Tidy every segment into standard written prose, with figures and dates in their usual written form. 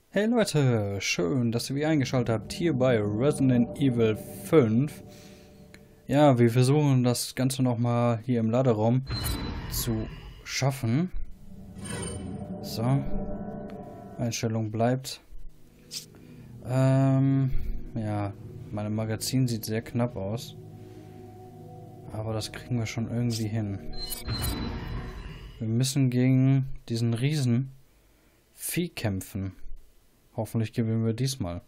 Hey Leute, schön, dass ihr wieder eingeschaltet habt hier bei Resident Evil 5. Ja, wir versuchen das Ganze nochmal hier im Laderaum zu schaffen. So. Einstellung bleibt. Ja, mein Magazin sieht sehr knapp aus. Aber das kriegen wir schon irgendwie hin. Wir müssen gegen diesen Riesen Vieh kämpfen. Hoffentlich gewinnen wir diesmal.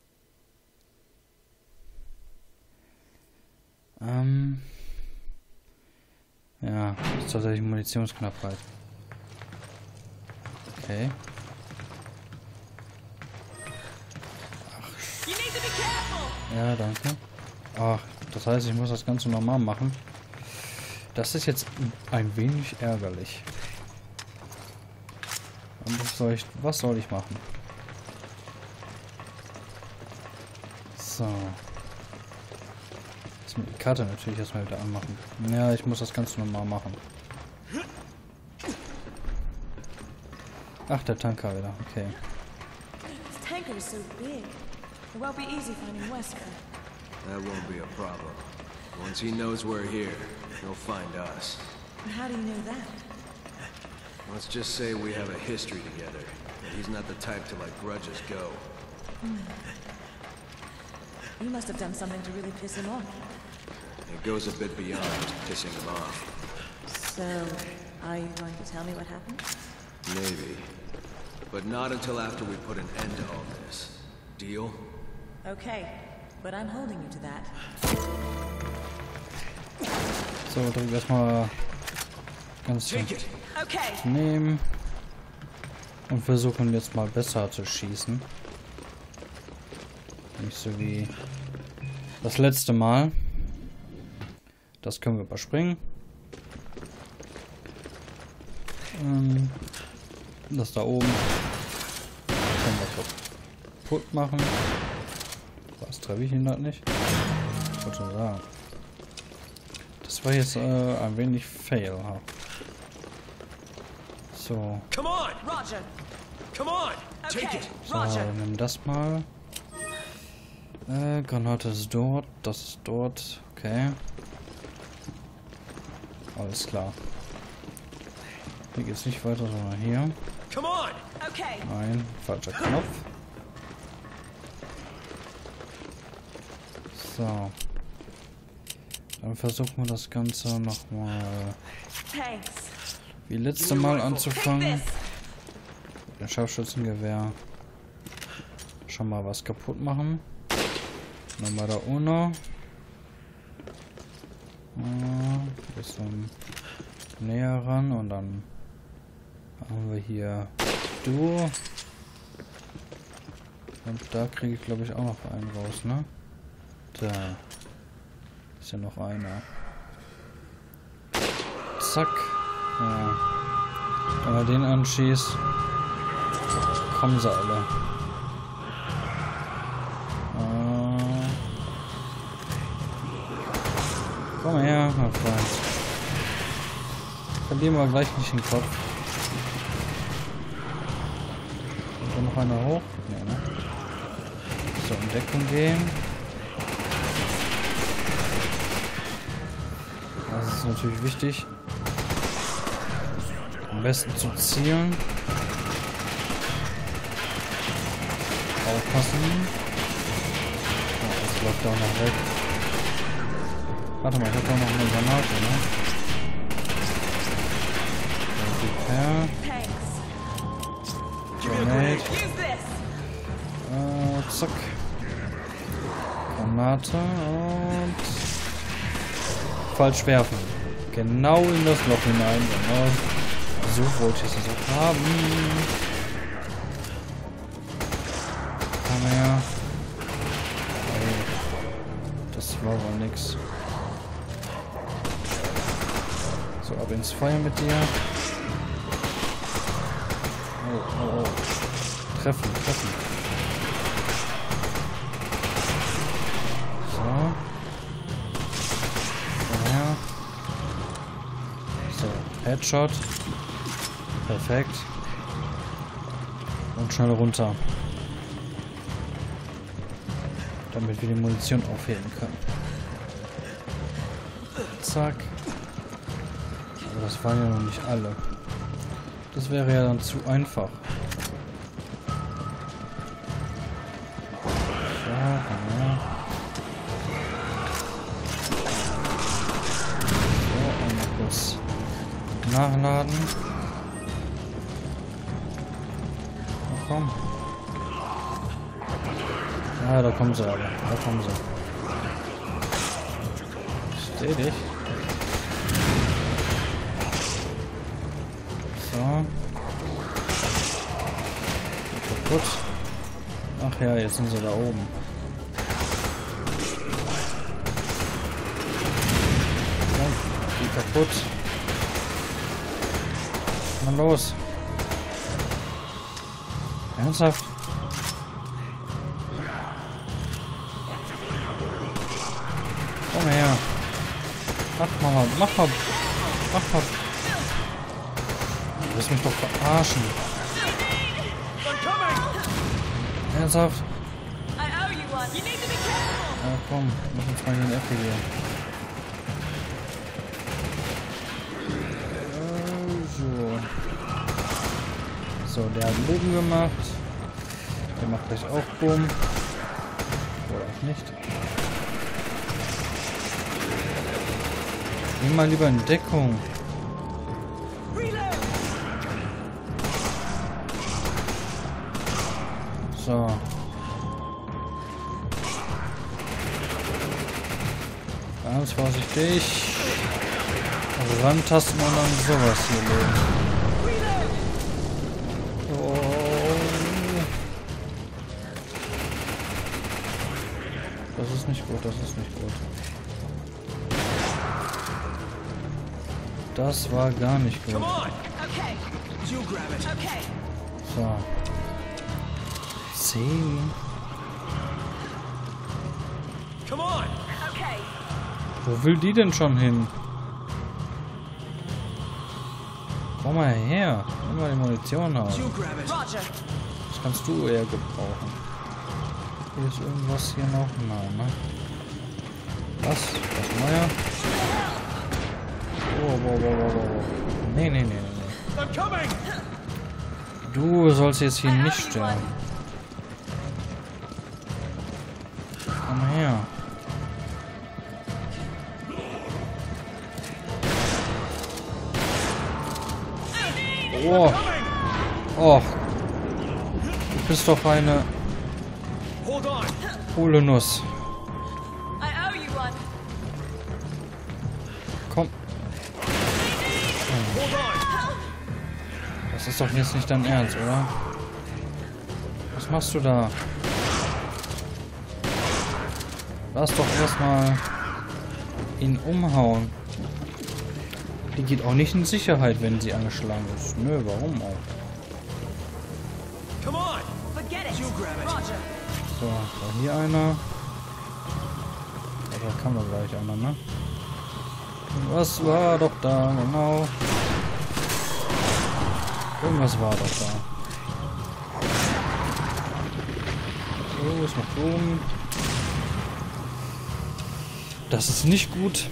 Ja, das ist tatsächlich Munitionsknappheit. Okay. Ja, danke. Ach, das heißt, ich muss das Ganze normal machen. Das ist jetzt ein wenig ärgerlich. Und was soll ich machen? So. Jetzt mit der Karte natürlich erstmal wieder anmachen. Ja, ich muss das Ganze normal machen. Ach, der Tanker wieder. Okay. This tanker is so big. It won't be easy finding Wesker. That won't be a problem. Once he knows we're here, he'll find us. And how do you know that? Let's just say we have a history together, and he's not the type to let grudges go. You must have done something to really piss him off. It goes a bit beyond pissing him off. So, are you going to tell me what happened? Maybe. But not until after we put an end to all this. Deal? Okay, but I'm holding you to that. So, drück erstmal ganz nehmen und versuchen jetzt mal besser zu schießen. Nicht so wie das letzte Mal. Das können wir überspringen. Das da oben können wir kaputt machen. Was treffe ich ihn da nicht? Ich wollte schon sagen. Das war jetzt ein wenig failhaft. So. Come on! Roger! Come on! Take it! So, nimm das mal. Granate ist dort, das ist dort. Okay. Alles klar. Hier geht's nicht weiter, sondern hier. Come on! Okay! Nein, falscher Knopf. So. Dann versuchen wir das Ganze nochmal Thanks. wie letzte Mal anzufangen. Mit dem Scharfschützengewehr schon mal was kaputt machen. Nummer uno. Bisschen näher ran und dann haben wir hier Duo. Und da kriege ich glaube ich auch noch einen raus, ne? Da ist ja noch einer. Zack. Ja. Wenn man den anschießt, kommen sie alle. Komm her, mein Freund. Verlieren wir gleich nicht den Kopf. Kommt da noch einer hoch? Ja, ne? So, in Deckung gehen. Das ist natürlich wichtig. Am besten zu zielen. Aufpassen. Oh, das läuft auch noch weg. Warte mal, ich hab doch noch eine Granate, ne? Grenade. Zack. Granate und falsch werfen. Genau in das Loch hinein. Genau. So wollte ich es auch haben. Komm her. Das war wohl nix. So, ab ins Feuer mit dir. Oh. Treffen. So. Ja. So, Headshot. Perfekt. Und schnell runter. Damit wir die Munition aufheben können. Zack. Aber das waren ja noch nicht alle. Das wäre ja dann zu einfach. So, ja. So, einmal kurz nachladen. Na komm. Ah, da kommen sie aber. Da kommen sie. Steh dich. So. Kaputt. Ach ja, jetzt sind sie da oben. So, die kaputt. Na los. Ernsthaft? Komm her. Mach mal. Du wirst mich doch verarschen. Ernsthaft? Ja, komm. Mach uns mal in die Ecke hier. So, der hat Bogen gemacht. Der macht gleich auch Boom. Oder auch nicht. Nimm mal lieber in Deckung. So. Ganz vorsichtig. Rantasten und dann sowas hier legen. Das ist nicht gut, das ist nicht gut. Das war gar nicht gut. So. 10. Wo will die denn schon hin? Komm mal her. Nimm mal die Munition aus. Das kannst du eher gebrauchen. Hier ist irgendwas hier noch? Nein, ne? Was? Das Neue? Oh. Nee. Du sollst jetzt hier nicht sterben. Komm her. Oh. Oh. Du bist doch eine coole Nuss. Komm. Das ist doch jetzt nicht dein Ernst, oder? Was machst du da? Lass doch erstmal ihn umhauen. Die geht auch nicht in Sicherheit, wenn sie angeschlagen ist. Nö, warum auch? So, war hier einer. Ja, da kam doch gleich einer, ne? Was war doch da, genau. Irgendwas war doch da. So, ist noch oben. Das ist nicht gut.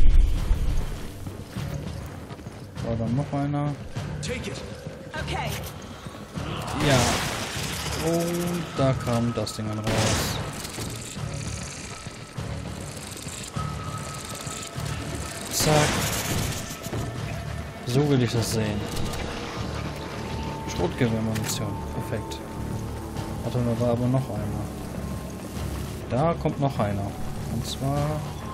War dann noch einer. Ja. Und da kam das Ding dann raus. Zack. So will ich das sehen. Schrotgewehrmunition. Perfekt. Warte, da war aber noch einer. Da kommt noch einer. Und zwar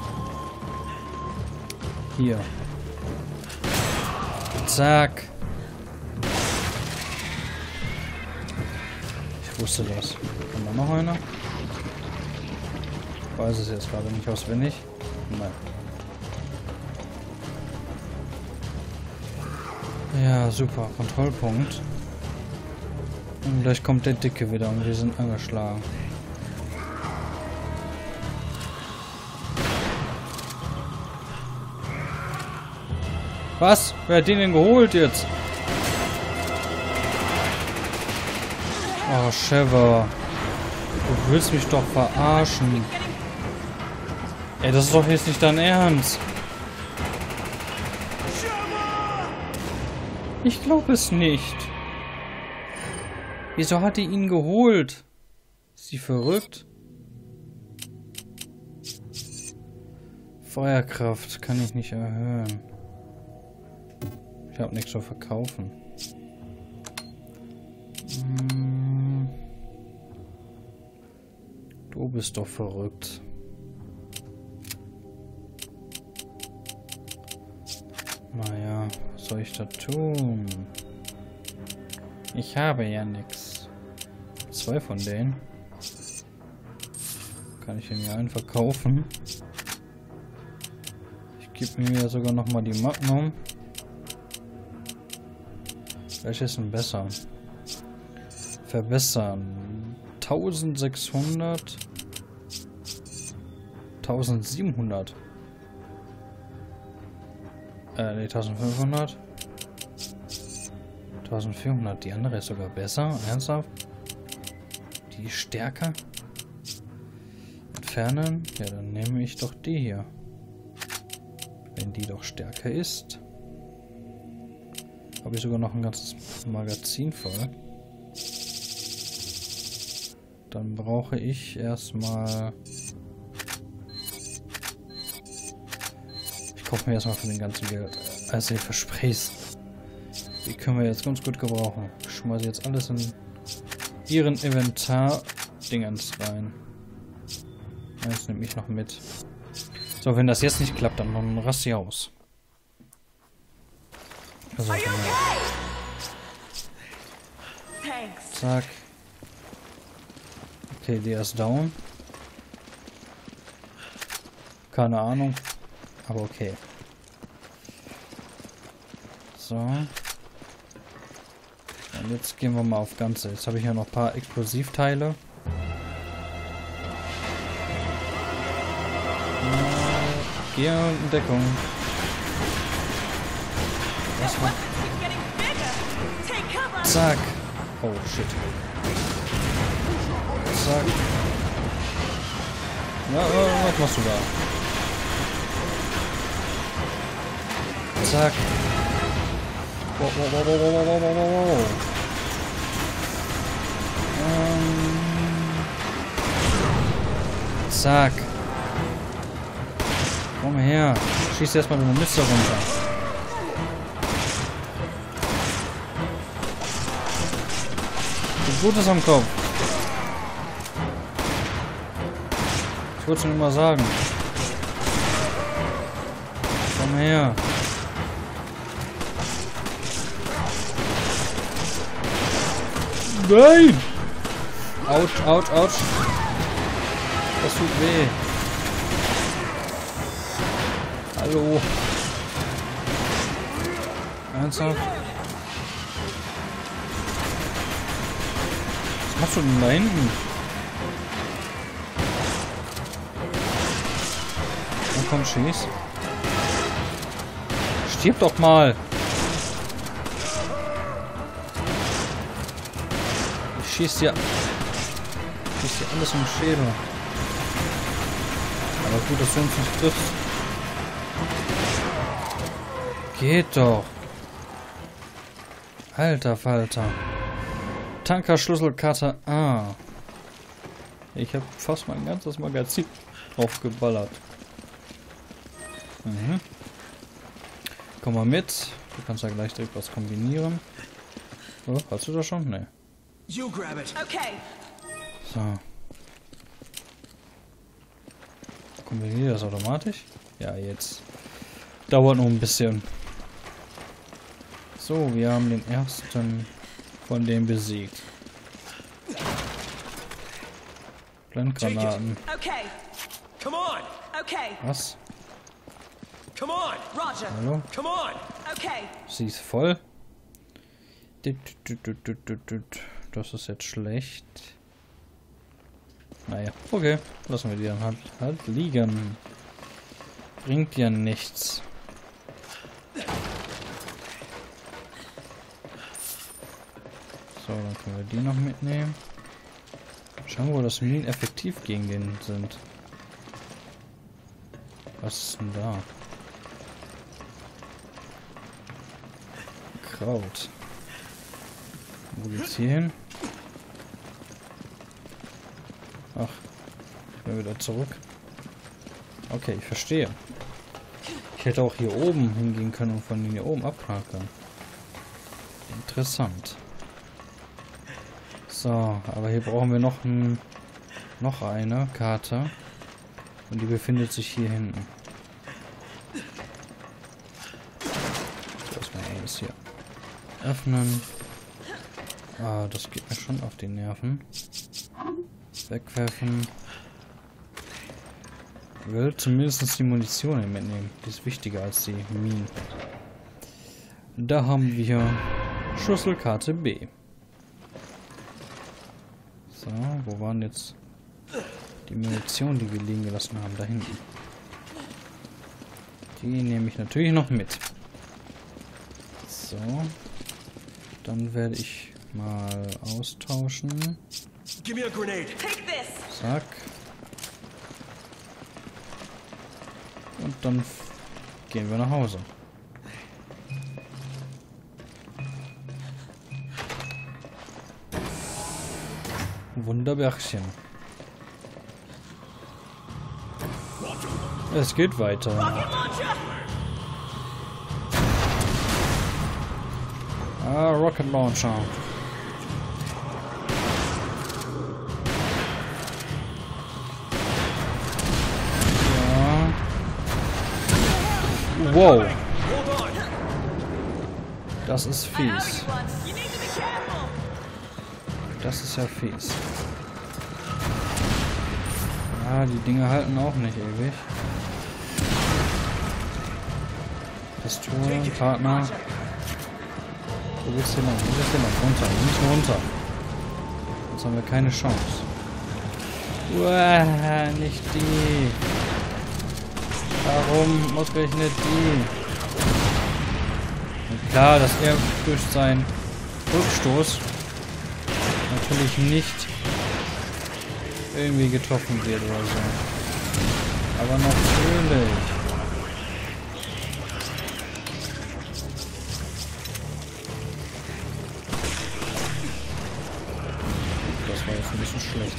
hier. Zack. Ich wusste das. Kommt da noch einer? Ich weiß es jetzt gerade nicht auswendig. Nein. Ja, super. Kontrollpunkt. Und gleich kommt der Dicke wieder und wir sind angeschlagen. Was? Wer hat den denn geholt jetzt? Oh, Trevor. Du willst mich doch verarschen. Ey, das ist doch jetzt nicht dein Ernst. Ich glaube es nicht. Wieso hat die ihn geholt? Ist sie verrückt? Feuerkraft kann ich nicht erhöhen. Ich habe nichts zu verkaufen. Du bist doch verrückt. Naja, was soll ich da tun? Ich habe ja nichts. 2 von denen. Kann ich den ja einen verkaufen? Ich gebe mir ja sogar noch mal die Magnum. Welches ist denn besser? Verbessern. 1600. 1700. Ne, 1500. 1400. Die andere ist sogar besser. Ernsthaft? Die ist stärker? Entfernen? Ja, dann nehme ich doch die hier. Wenn die doch stärker ist. Habe ich sogar noch ein ganzes Magazin voll. Dann brauche ich erstmal... Ich kaufe mir erstmal für den ganzen Geld. Also für Sprays. Die können wir jetzt ganz gut gebrauchen. Ich schmeiße jetzt alles in ihren Inventar-Dingens rein. Das nehme ich noch mit. So, wenn das jetzt nicht klappt, dann raste ich aus. Also, Are you okay? Thanks. zack. Okay, der ist down. Keine Ahnung. Aber okay. So. Und jetzt gehen wir mal auf Ganze. Jetzt habe ich ja noch ein paar Explosivteile. Geh in Deckung. Was war? Zack. Oh shit. Zack. Ja, was machst du da? Zack. Wow, wow, wow, wow, wow, wow, wow, wow. Zack. Komm her. Schieß erstmal eine Mütze runter. Gutes am Kopf. Ich wollte schon immer sagen. Komm her. Nein! Autsch, autsch, autsch. Das tut weh. Hallo. Ernsthaft? Was machst du denn da hinten? Na komm, schieß. Stirb doch mal. Ich schieß dir alles im Schädel. Aber gut, dass du uns nicht triffst. Geht doch. Alter Falter. Tankerschlüsselkarte A. Ich habe fast mein ganzes Magazin aufgeballert. Mhm. Komm mal mit. Du kannst ja gleich direkt was kombinieren. Oh, hast du das schon? Nee. You grab it. Okay. So. Kombiniert das automatisch? Ja, jetzt. Dauert noch ein bisschen. So, wir haben den ersten von dem besiegt. Blendgranaten. Okay. Come on. Okay. Was? Come on. Roger. Hallo? Come on. Okay. Sie ist voll. Das ist jetzt schlecht. Naja, okay. Lassen wir die dann halt liegen. Bringt ja nichts. So, dann können wir die noch mitnehmen. Schauen wir, dass Minen effektiv gegen den sind. Was ist denn da? Kraut. Wo geht's hier hin? Ach, ich bin wieder zurück. Okay, ich verstehe. Ich hätte auch hier oben hingehen können und von hier oben abhaken. Interessant. So, aber hier brauchen wir noch eine Karte. Und die befindet sich hier hinten. So, erstmal alles hier öffnen. Ah, das geht mir schon auf die Nerven. Wegwerfen. Ich will zumindest die Munition mitnehmen. Die ist wichtiger als die Minen. Da haben wir Schlüsselkarte B. So, wo waren jetzt die Munition, die wir liegen gelassen haben? Da hinten. Die nehme ich natürlich noch mit. So. Dann werde ich mal austauschen. Give me a grenade. Take this. Zack. Und dann gehen wir nach Hause. Wunderbärchen. Es geht weiter. Ah, Rocket Launcher. Ja. Wow. Das ist fies. Das ist ja fies. Ah, die Dinge halten auch nicht ewig. Pistole, Partner. Wo geht's hier lang? Wo geht's hier lang? Runter, wir müssen runter. Jetzt haben wir keine Chance. Uah, nicht die. Warum ausgerechnet die? Und klar, dass er durch seinen Rückstoß natürlich nicht irgendwie getroffen wird oder so. Aber natürlich. Das war jetzt ein bisschen schlecht.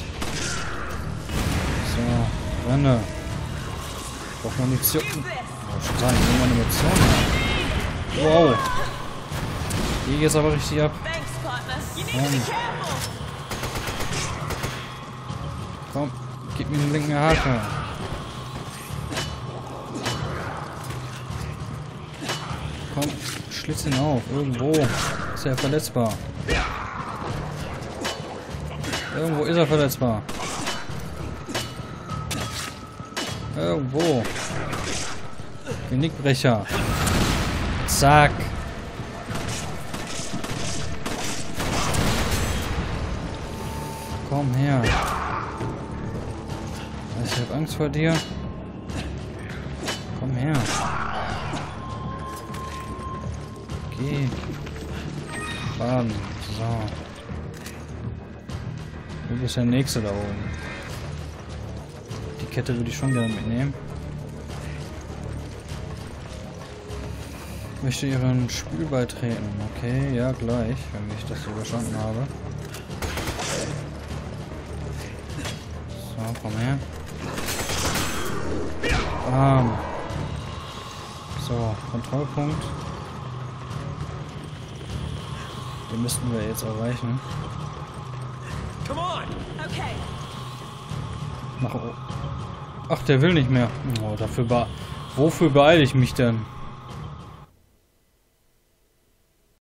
So, Renne. Ich brauche Munition. Oh, schon sagen, ich will meine Munition haben. Wow. Die geht's aber richtig ab. Komm, gib mir den linken Haken. Komm, schlitz ihn auf. Irgendwo ist er verletzbar. Irgendwo ist er verletzbar. Irgendwo. Genickbrecher. Zack. Komm her. Ich habe Angst vor dir. Komm her. Geh. Baden. So. Du bist der Nächste da oben. Die Kette würde ich schon gerne mitnehmen. Ich möchte ihren Spiel beitreten. Okay, ja gleich, wenn ich das so verstanden habe. So, komm her. Bam. So, Kontrollpunkt. Den müssten wir jetzt erreichen. Nach oben. Ach, der will nicht mehr. Oh, wofür beeile ich mich denn?